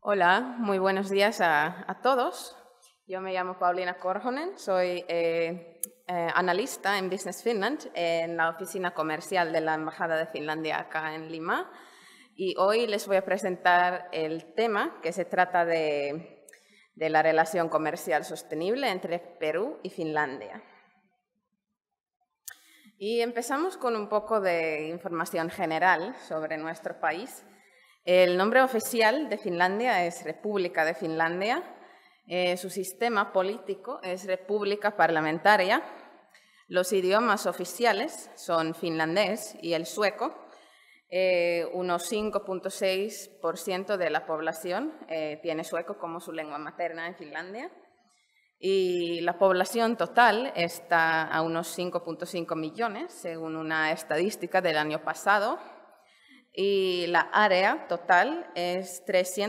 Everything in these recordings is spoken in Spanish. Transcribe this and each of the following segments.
Hola, muy buenos días a todos. Yo me llamo Pauliina Korhonen, soy analista en Business Finland en la oficina comercial de la Embajada de Finlandia acá en Lima. Y hoy les voy a presentar el tema que se trata de la relación comercial sostenible entre Perú y Finlandia. Y empezamos con un poco de información general sobre nuestro país. El nombre oficial de Finlandia es República de Finlandia. Su sistema político es República Parlamentaria. Los idiomas oficiales son finlandés y el sueco. Unos 5.6% de la población tiene sueco como su lengua materna en Finlandia. Y la población total está a unos 5.5 millones, según una estadística del año pasado. Y la área total es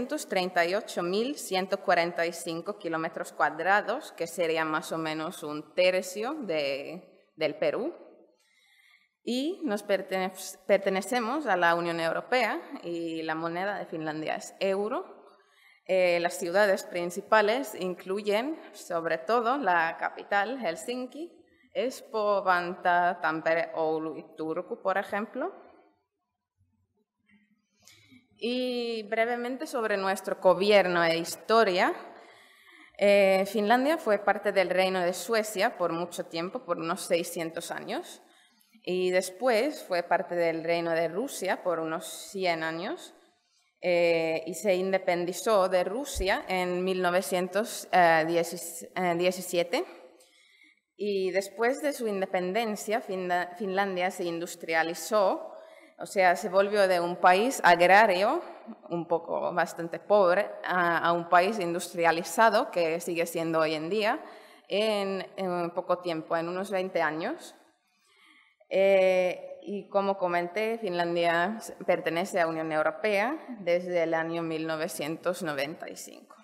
338.145 kilómetros cuadrados, que sería más o menos un tercio del Perú. Y nos pertenecemos a la Unión Europea y la moneda de Finlandia es euro. Las ciudades principales incluyen sobre todo la capital, Helsinki, Espoo, Vantaa, Tampere, Oulu y Turku, por ejemplo. Y brevemente sobre nuestro gobierno e historia. Finlandia fue parte del Reino de Suecia por mucho tiempo, por unos 600 años. Y después fue parte del Reino de Rusia por unos 100 años. Y se independizó de Rusia en 1917. Y después de su independencia, Finlandia se industrializó. O sea, se volvió de un país agrario, un poco bastante pobre, a un país industrializado, que sigue siendo hoy en día, en poco tiempo, en unos 20 años. Y como comenté, Finlandia pertenece a la Unión Europea desde el año 1995.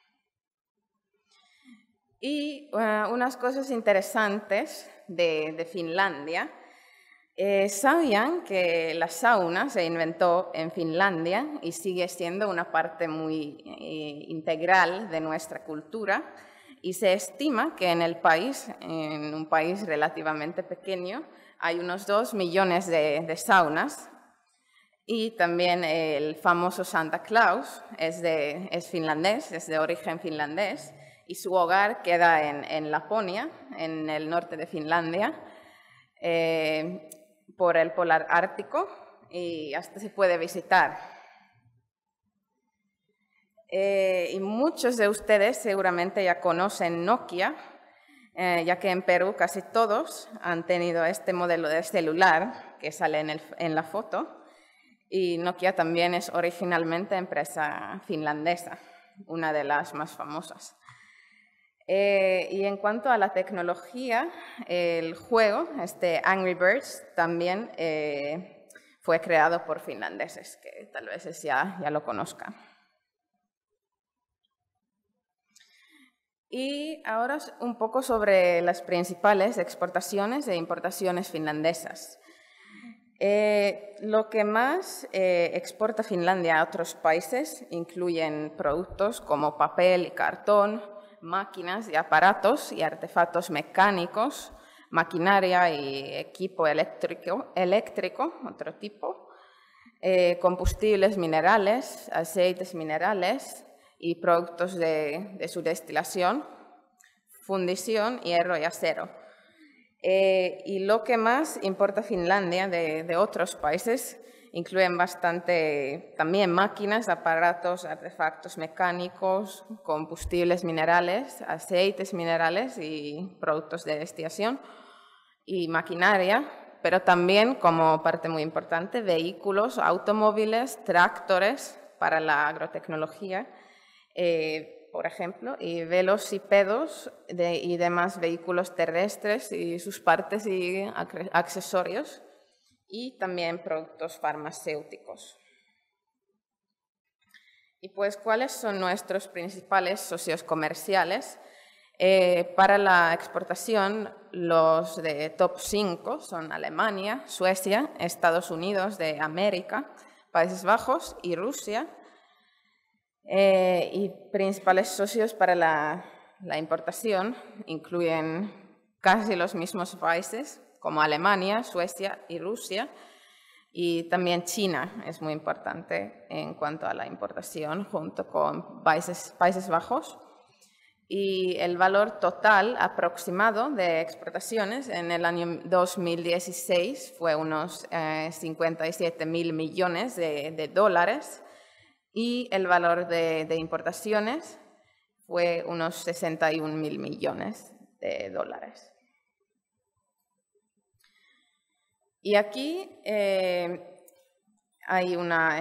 Y unas cosas interesantes de Finlandia. ¿Sabían que la sauna se inventó en Finlandia y sigue siendo una parte muy integral de nuestra cultura? Y se estima que en el país, en un país relativamente pequeño, hay unos 2 millones de saunas. Y también el famoso Santa Claus es finlandés, es de origen finlandés, y su hogar queda en Laponia, en el norte de Finlandia. Por el polar ártico y hasta se puede visitar. Y muchos de ustedes seguramente ya conocen Nokia, ya que en Perú casi todos han tenido este modelo de celular que sale en la foto. Y Nokia también es originalmente empresa finlandesa, una de las más famosas. Y en cuanto a la tecnología, el juego, Angry Birds, también fue creado por finlandeses, que tal vez ya lo conozcan. Y ahora un poco sobre las principales exportaciones e importaciones finlandesas. Lo que más exporta Finlandia a otros países incluyen productos como papel y cartón, máquinas y aparatos y artefactos mecánicos, maquinaria y equipo eléctrico, otro tipo, combustibles minerales, aceites minerales y productos de su destilación, fundición, hierro y acero. Y lo que más importa Finlandia de otros países incluyen bastante también máquinas, aparatos, artefactos mecánicos, combustibles minerales, aceites minerales y productos de destilación y maquinaria, pero también, como parte muy importante, vehículos, automóviles, tractores para la agrotecnología, por ejemplo, y velocípedos y demás vehículos terrestres y sus partes y accesorios, y también productos farmacéuticos. Y pues, ¿cuáles son nuestros principales socios comerciales? Para la exportación, los de top 5 son Alemania, Suecia, Estados Unidos de América, Países Bajos y Rusia. Y principales socios para la importación incluyen casi los mismos países como Alemania, Suecia y Rusia. Y también China es muy importante en cuanto a la importación, junto con Países Bajos. Y el valor total aproximado de exportaciones en el año 2016 fue unos 57.000 millones de dólares y el valor de importaciones fue unos 61.000 millones de dólares. Y aquí hay una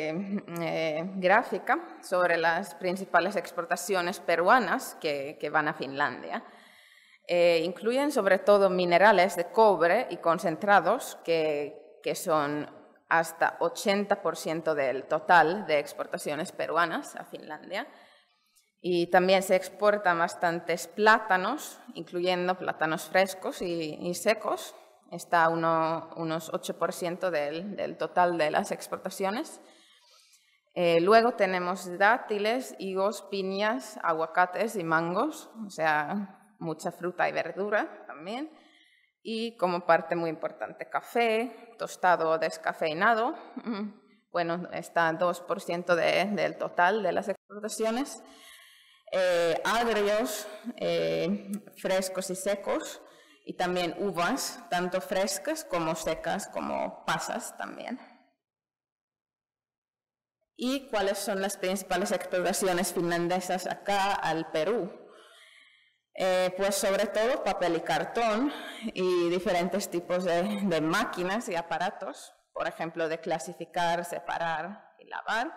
gráfica sobre las principales exportaciones peruanas que van a Finlandia. Incluyen sobre todo minerales de cobre y concentrados que son hasta 80% del total de exportaciones peruanas a Finlandia. Y también se exportan bastantes plátanos, incluyendo plátanos frescos y secos. Está unos 8% del total de las exportaciones. Luego tenemos dátiles, higos, piñas, aguacates y mangos, o sea, mucha fruta y verdura también. Y como parte muy importante, café, tostado o descafeinado. Bueno, está 2% del total de las exportaciones. Agrios, frescos y secos. Y también uvas, tanto frescas como secas, como pasas también. ¿Y cuáles son las principales exportaciones finlandesas acá al Perú? Pues sobre todo papel y cartón y diferentes tipos de máquinas y aparatos, por ejemplo, de clasificar, separar y lavar.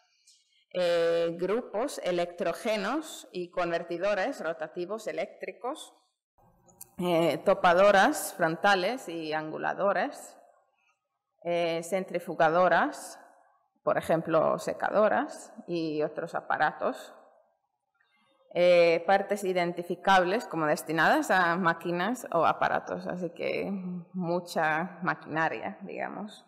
Grupos electrógenos y convertidores rotativos eléctricos. Topadoras frontales y anguladores, centrifugadoras, por ejemplo, secadoras y otros aparatos, partes identificables como destinadas a máquinas o aparatos, así que mucha maquinaria, digamos.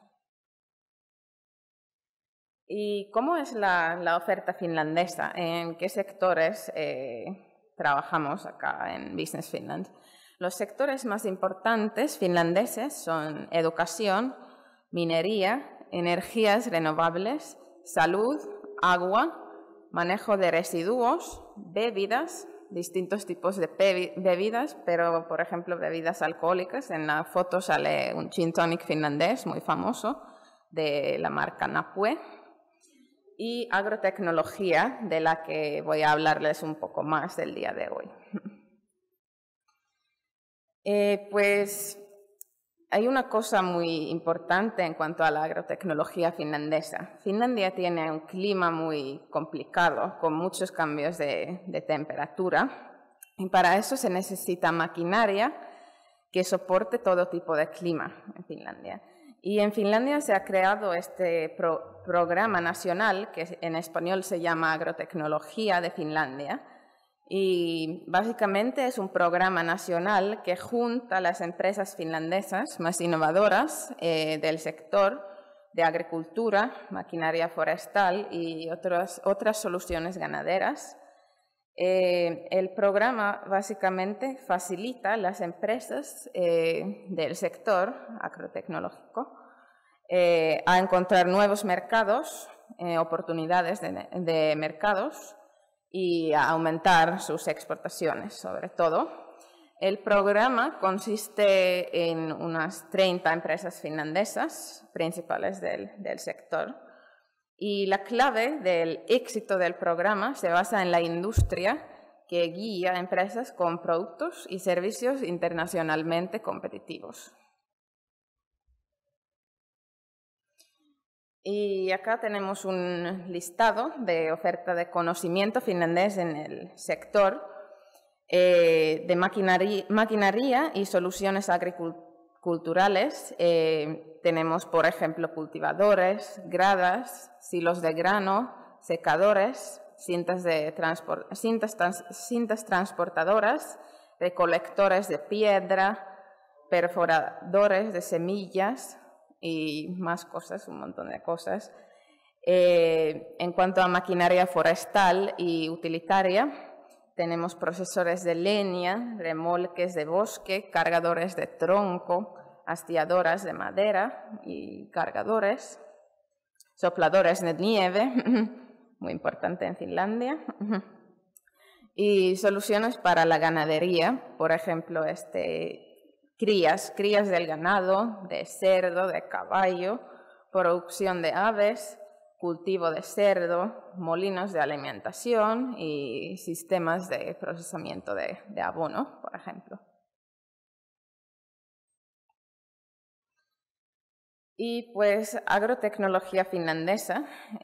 ¿Y cómo es la oferta finlandesa? ¿En qué sectores trabajamos acá en Business Finland? Los sectores más importantes finlandeses son educación, minería, energías renovables, salud, agua, manejo de residuos, bebidas, distintos tipos de bebidas, pero por ejemplo bebidas alcohólicas. En la foto sale un gin tonic finlandés muy famoso de la marca Napue. Y agrotecnología, de la que voy a hablarles un poco más el día de hoy. Pues hay una cosa muy importante en cuanto a la agrotecnología finlandesa. Finlandia tiene un clima muy complicado, con muchos cambios de temperatura, y para eso se necesita maquinaria que soporte todo tipo de clima en Finlandia. Y en Finlandia se ha creado este programa nacional, que en español se llama Agrotecnología de Finlandia, y básicamente es un programa nacional que junta a las empresas finlandesas más innovadoras del sector de agricultura, maquinaria forestal y otras soluciones ganaderas. El programa básicamente facilita a las empresas del sector agrotecnológico a encontrar nuevos mercados, oportunidades de mercados, y a aumentar sus exportaciones, sobre todo. El programa consiste en unas 30 empresas finlandesas principales del sector, y la clave del éxito del programa se basa en la industria que guía a empresas con productos y servicios internacionalmente competitivos. Y acá tenemos un listado de oferta de conocimiento finlandés en el sector de maquinaria y soluciones agriculturales. Tenemos, por ejemplo, cultivadores, gradas, silos de grano, secadores, cintas transportadoras, recolectores de piedra, perforadores de semillas, y más cosas, un montón de cosas. En cuanto a maquinaria forestal y utilitaria, tenemos procesores de leña, remolques de bosque, cargadores de tronco, hastiadoras de madera y cargadores, sopladores de nieve, muy importante en Finlandia, y soluciones para la ganadería, por ejemplo, crías del ganado, de cerdo, de caballo, producción de aves, cultivo de cerdo, molinos de alimentación y sistemas de procesamiento de abono, por ejemplo. Y pues agrotecnología finlandesa,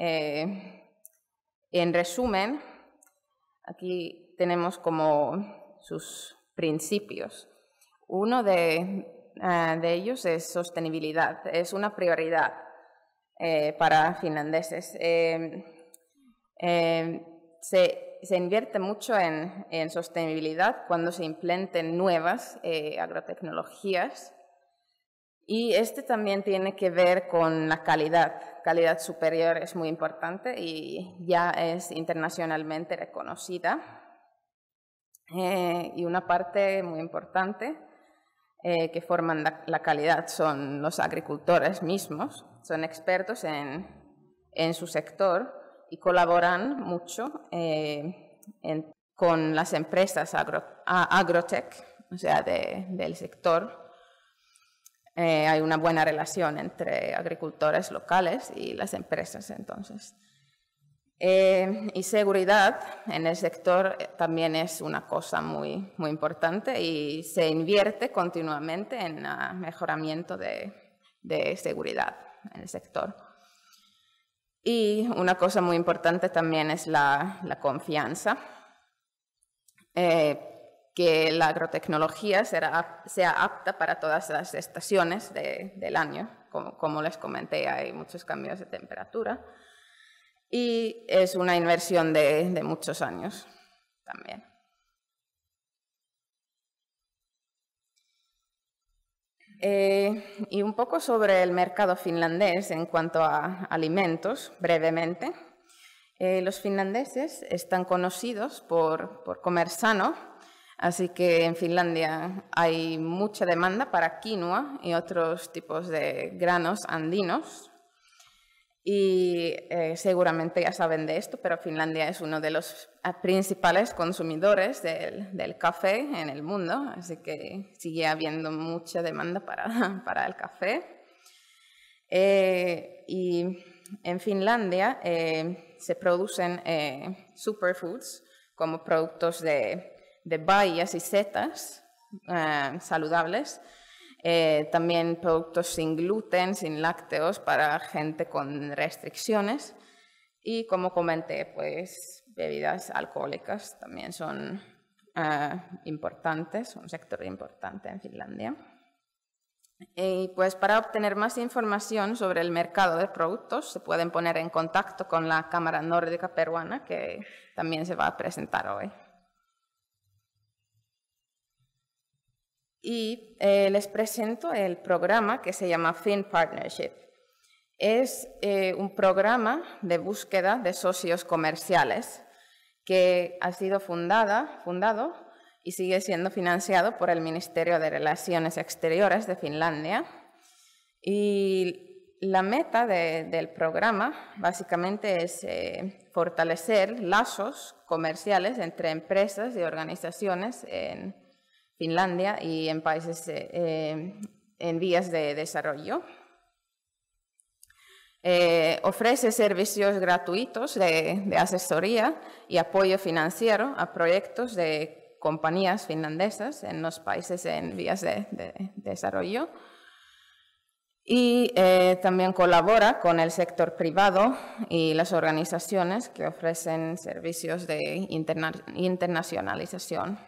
en resumen, aquí tenemos como sus principios. Uno de ellos es sostenibilidad, es una prioridad para finlandeses. Se invierte mucho en sostenibilidad cuando se implementen nuevas agrotecnologías. Y también tiene que ver con la calidad. Calidad superior es muy importante y ya es internacionalmente reconocida. Y una parte muy importante que forman la calidad son los agricultores mismos. Son expertos en su sector y colaboran mucho con las empresas agrotech, o sea, del sector. Hay una buena relación entre agricultores locales y las empresas, entonces. Y seguridad en el sector también es una cosa muy, muy importante y se invierte continuamente en el mejoramiento de seguridad en el sector. Y una cosa muy importante también es la confianza. Que la agrotecnología sea apta para todas las estaciones del año. Como les comenté, hay muchos cambios de temperatura y es una inversión de muchos años también. Y un poco sobre el mercado finlandés en cuanto a alimentos, brevemente. Los finlandeses están conocidos por comer sano. Así que en Finlandia hay mucha demanda para quinoa y otros tipos de granos andinos. Y seguramente ya saben de esto, pero Finlandia es uno de los principales consumidores del café en el mundo, así que sigue habiendo mucha demanda para el café. Y en Finlandia se producen superfoods como productos de bayas y setas saludables, también productos sin gluten, sin lácteos para gente con restricciones y, como comenté, pues bebidas alcohólicas también son importantes, un sector importante en Finlandia. Y pues para obtener más información sobre el mercado de productos se pueden poner en contacto con la Cámara Nórdica Peruana, que también se va a presentar hoy. Y les presento el programa que se llama FinPartnership. Es un programa de búsqueda de socios comerciales que ha sido fundado y sigue siendo financiado por el Ministerio de Relaciones Exteriores de Finlandia. Y la meta del programa básicamente es fortalecer lazos comerciales entre empresas y organizaciones en Finlandia y en países en vías de desarrollo. Ofrece servicios gratuitos de asesoría y apoyo financiero a proyectos de compañías finlandesas en los países en vías de desarrollo. Y también colabora con el sector privado y las organizaciones que ofrecen servicios de internacionalización.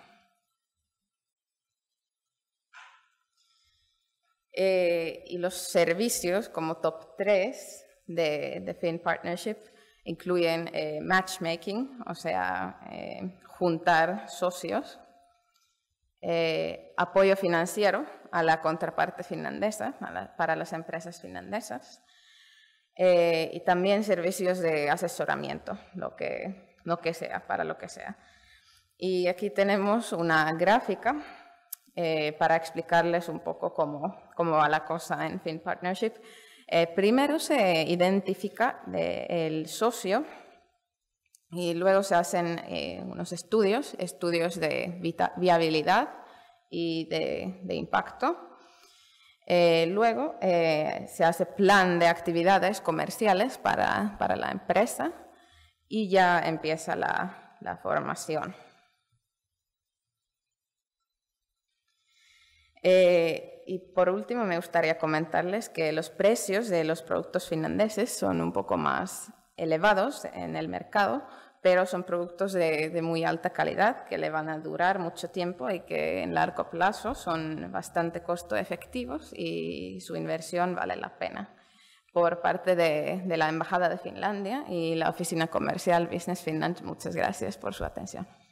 Y los servicios como top 3 de FinPartnership incluyen matchmaking, o sea, juntar socios, apoyo financiero a la contraparte finlandesa, para las empresas finlandesas, y también servicios de asesoramiento, lo que sea, para lo que sea. Y aquí tenemos una gráfica para explicarles un poco cómo va la cosa en Fin Partnership. Primero se identifica el socio y luego se hacen unos estudios de viabilidad y de impacto. Luego se hace plan de actividades comerciales para la empresa y ya empieza la formación. Y por último me gustaría comentarles que los precios de los productos finlandeses son un poco más elevados en el mercado, pero son productos de muy alta calidad que le van a durar mucho tiempo y que en largo plazo son bastante costo efectivos y su inversión vale la pena. Por parte de la Embajada de Finlandia y la Oficina Comercial Business Finland, muchas gracias por su atención.